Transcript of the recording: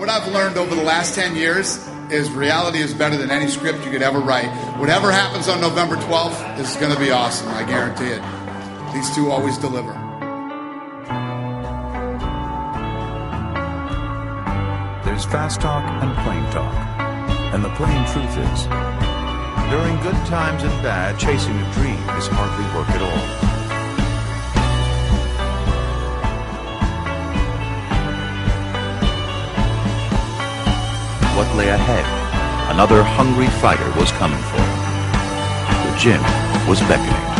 What I've learned over the last 10 years is reality is better than any script you could ever write. Whatever happens on November 12th is going to be awesome. I guarantee it. These two always deliver. There's fast talk and plain talk. And the plain truth is, during good times and bad, chasing a dream is hardly work at all. What lay ahead? Another hungry fighter was coming for him. The gym was beckoning.